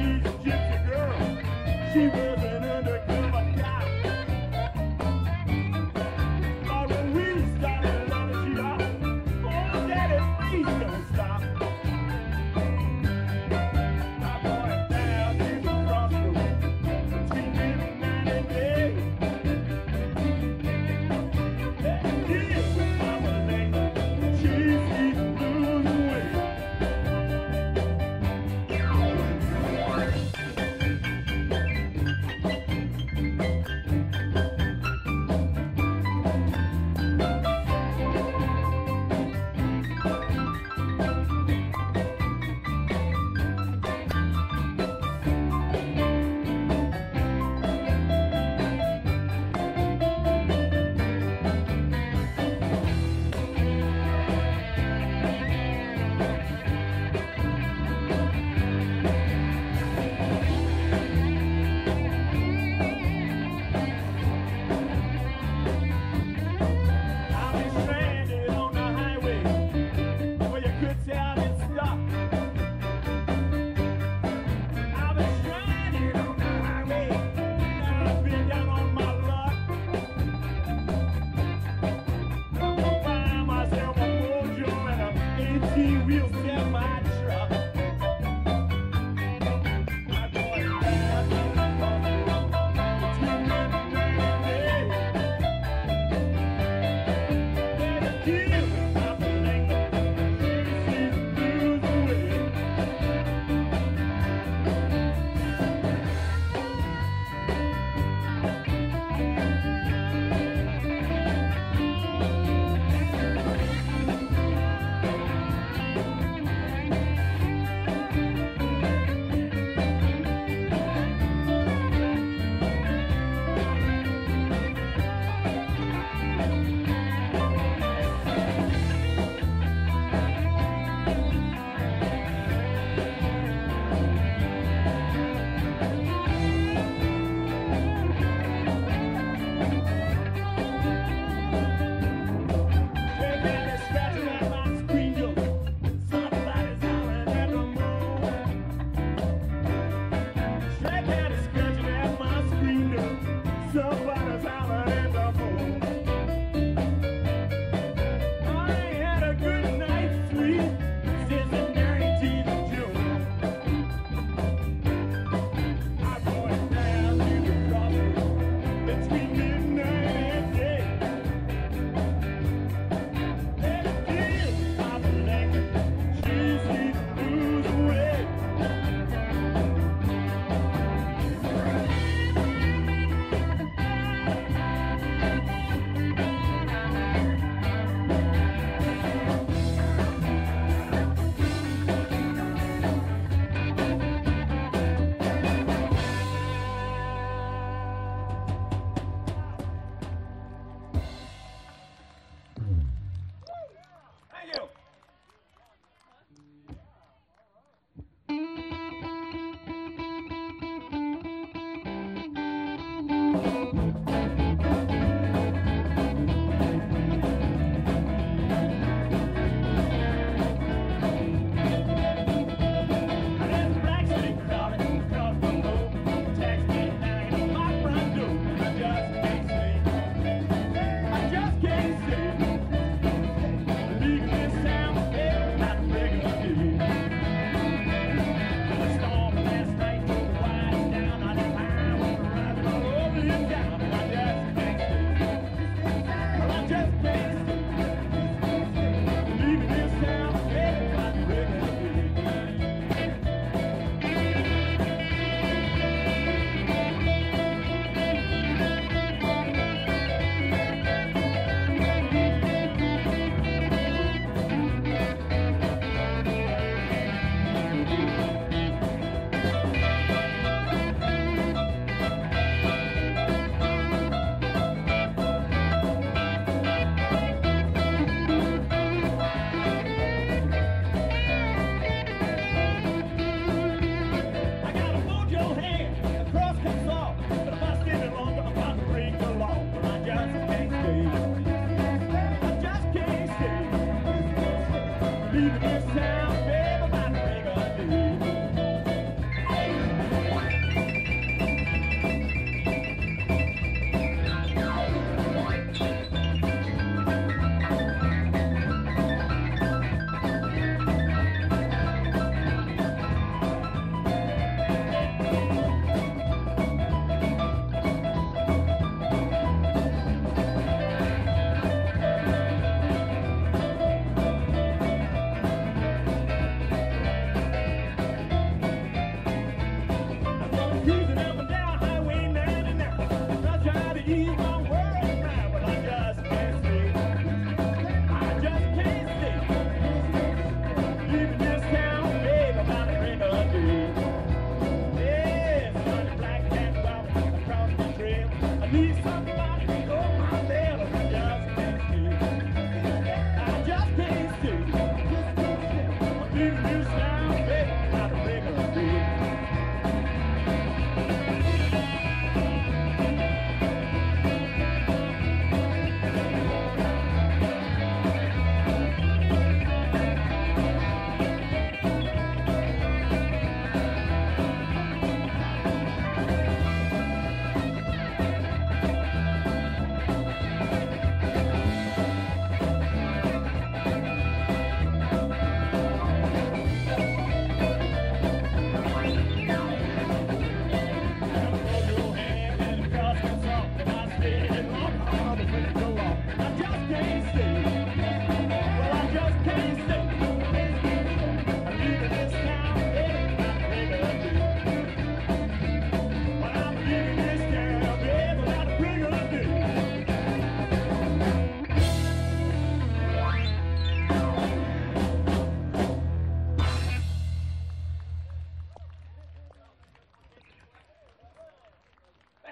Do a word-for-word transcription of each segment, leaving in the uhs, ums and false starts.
Down.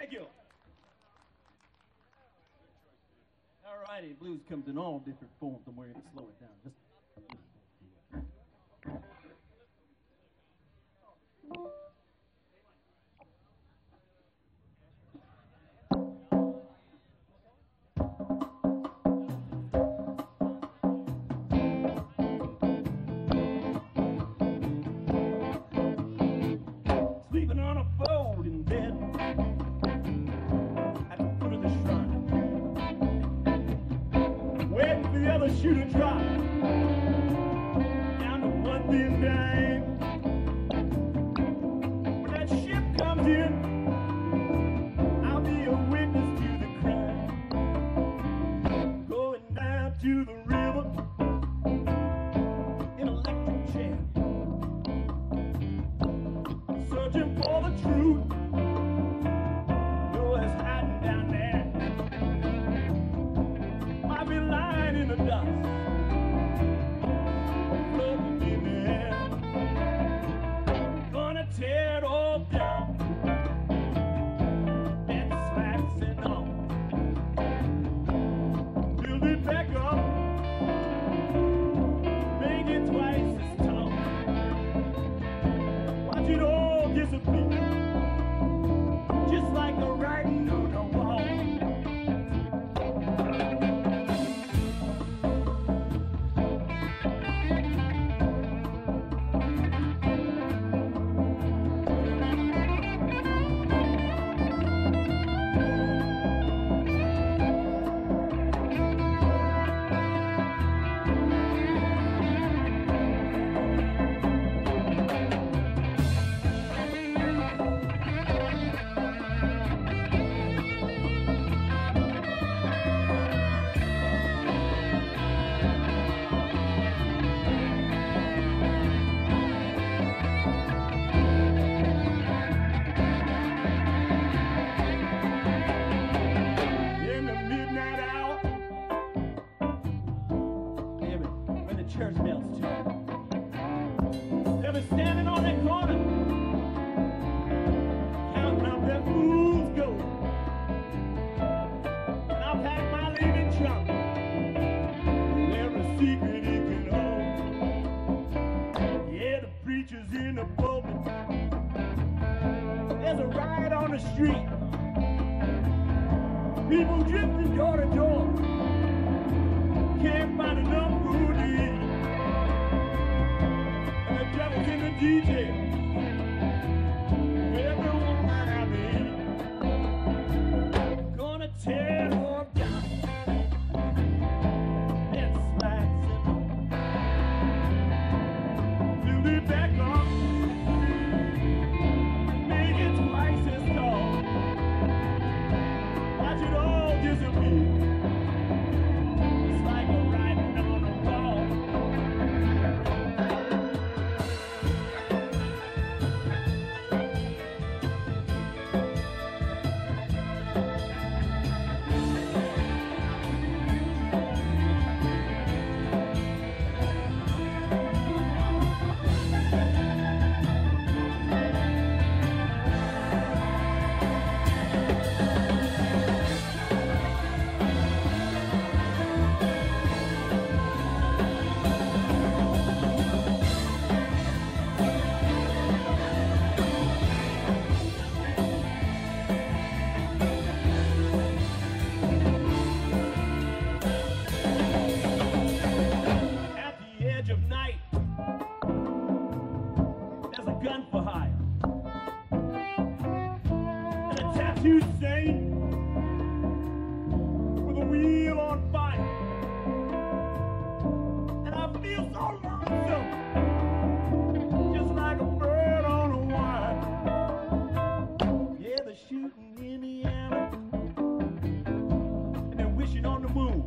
Thank you. All righty, blues comes in all different forms, and we're going to slow it down just a little bit. Sleeping on a folding bed at the foot of the shrine, waiting for the other shoe to drop down to one thin dime. When that ship comes in, I'll be a witness to the crime. Going down to the river in an electric chair, searching for the truth. Know it's hiding down there. Might be lying in the dust, floating in the air. Gonna tear it all down, and slats and all, build it back up, make it twice as tall. Watch it all disappear, just like the writing on the wall. In the midnight hour, damn it, when the church bells tune, they'll be standing on that corner, counting up their fool's gold. And I'll pack my leaving trunk with every secret it can hold. Yeah, the preacher's in the pulpit, there's a riot on the street, people drifting door to door, can't find enough food to eat. And the devil's in the details, everyone might have me. Gonna tear it all down, and slats it on, build it back up, make it twice as tall. Watch it all disappear, it's like a writing on a wall. At the edge of night, there's a gun for hire, and a tattooed saint with a wheel on fire. And I feel so lonesome, just like a bird on a wire. Yeah, they're shooting in the alley, and they're wishing on the moon.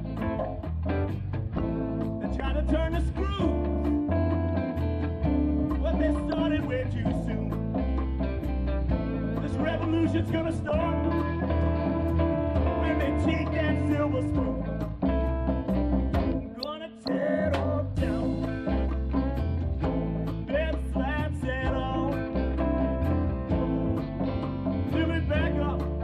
They're trying to turn the screws, but they started way too soon. This revolution's gonna start when they take that silver spoon. Gonna tear it all down, bed slats and all, fill it back up,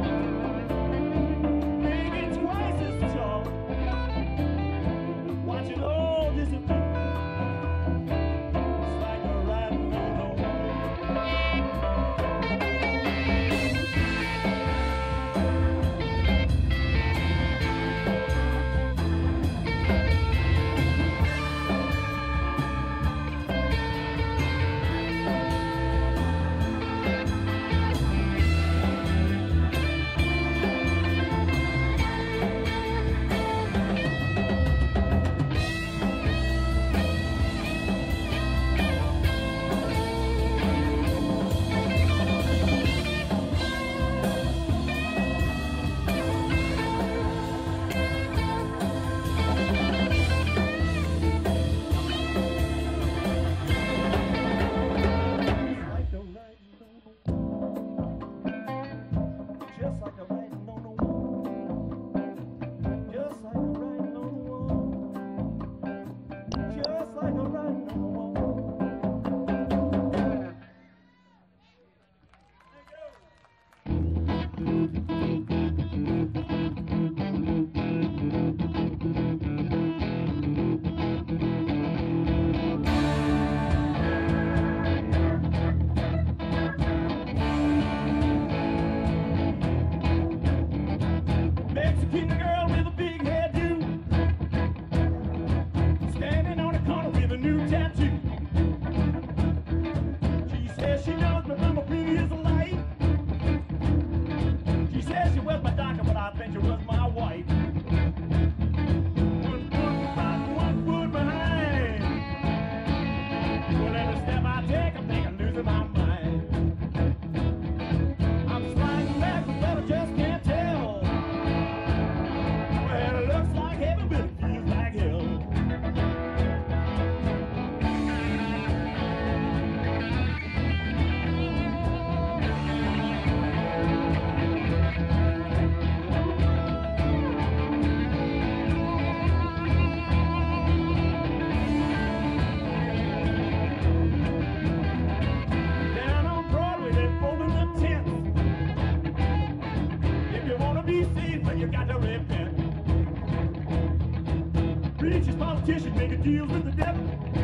politician making deals with the devil.